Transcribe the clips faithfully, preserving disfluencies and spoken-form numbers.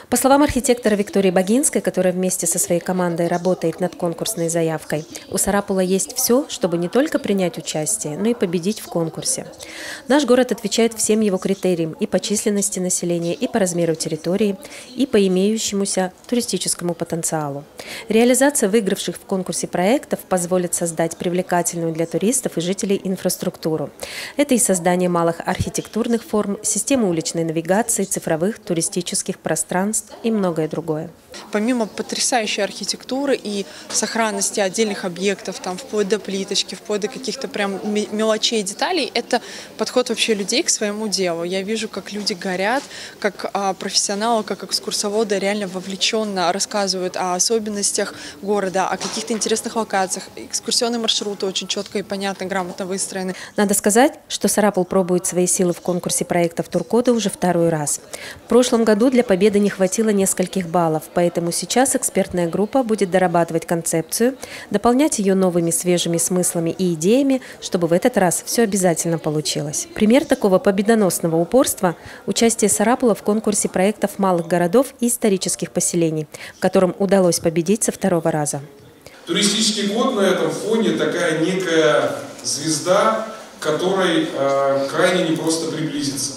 По словам архитектора Виктории Богинской, которая вместе со своей командой работает над конкурсной заявкой, у Сарапула есть все, чтобы не только принять участие, но и победить в конкурсе. Наш город отвечает всем его критериям и по численности населения, и по размеру территории, и по имеющемуся туристическому потенциалу. Реализация выигравших в конкурсе проектов позволит создать привлекательную для туристов и жителей инфраструктуру. Это и создание малых архитектурных форм, системы уличной навигации, цифровых туристических пространств и многое другое. Помимо потрясающей архитектуры и сохранности отдельных объектов, там, вплоть до плиточки, вплоть до каких-то прям мелочей, деталей, это подход вообще людей к своему делу. Я вижу, как люди горят, как а, профессионалы, как экскурсоводы реально вовлеченно рассказывают о особенностях города, о каких-то интересных локациях. Экскурсионные маршруты очень четко и понятно, грамотно выстроены. Надо сказать, что Сарапул пробует свои силы в конкурсе проектов Туркода уже второй раз. В прошлом году для победы не хватило нескольких баллов, поэтому сейчас экспертная группа будет дорабатывать концепцию, дополнять ее новыми свежими смыслами и идеями, чтобы в этот раз все обязательно получилось. Пример такого победоносного упорства – участие Сарапула в конкурсе проектов малых городов и исторических поселений, в котором удалось победить со второго раза. Туристический год на этом фоне такая некая звезда, к которой э, крайне непросто приблизиться.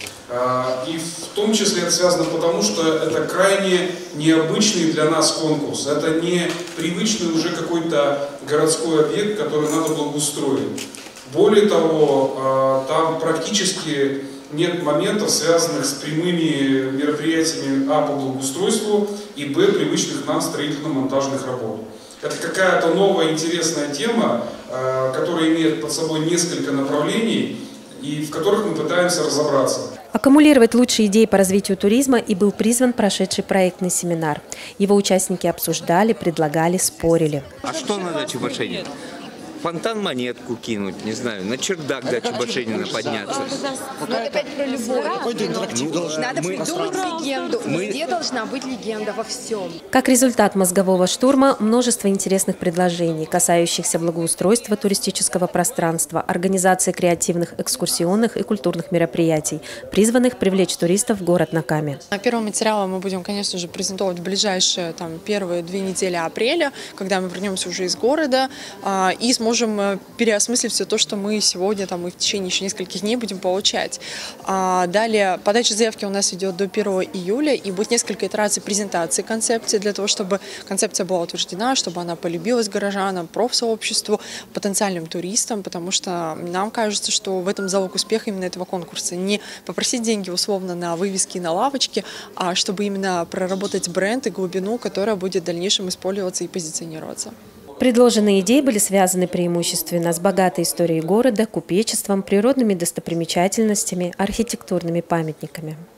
И в том числе это связано потому, что это крайне необычный для нас конкурс. Это не привычный уже какой-то городской объект, который надо благоустроить. Более того, там практически нет моментов, связанных с прямыми мероприятиями а. по благоустройству и б. привычных нам строительно-монтажных работ. Это какая-то новая интересная тема, которая имеет под собой несколько направлений, и в которых мы пытаемся разобраться. Аккумулировать лучшие идеи по развитию туризма и был призван прошедший проектный семинар. Его участники обсуждали, предлагали, спорили. А что надо Чебашенину? Фонтан монетку кинуть, не знаю, на чердак до Чебашенина подняться. Ну, это опять про любовь. Ну, надо придумать легенду. Везде должна быть легенда во всем. Как результат мозгового штурма, множество интересных предложений, касающихся благоустройства туристического пространства, организации креативных экскурсионных и культурных мероприятий, призванных привлечь туристов в город на Каме. Первый материал мы будем, конечно же, презентовать в ближайшие там, первые две недели апреля, когда мы вернемся уже из города и сможем можем переосмыслить все то, что мы сегодня там, и в течение еще нескольких дней будем получать. А далее подача заявки у нас идет до первого июля, и будет несколько итераций презентации концепции для того, чтобы концепция была утверждена, чтобы она полюбилась горожанам, профсообществу, потенциальным туристам, потому что нам кажется, что в этом залог успеха именно этого конкурса. Не попросить деньги условно на вывески и на лавочки, а чтобы именно проработать бренд и глубину, которая будет в дальнейшем использоваться и позиционироваться. Предложенные идеи были связаны преимущественно с богатой историей города, купечеством, природными достопримечательностями, архитектурными памятниками.